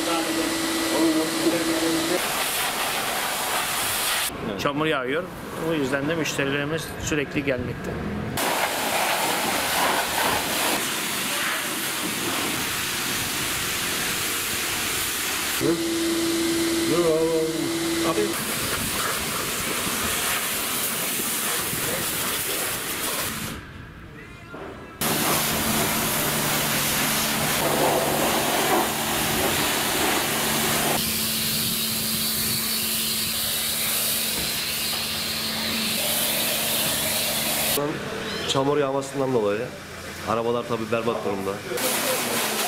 Çamur yağıyor. O yüzden de müşterilerimiz sürekli gelmekte. Abi. Çamur yağmasından dolayı arabalar tabii berbat durumda.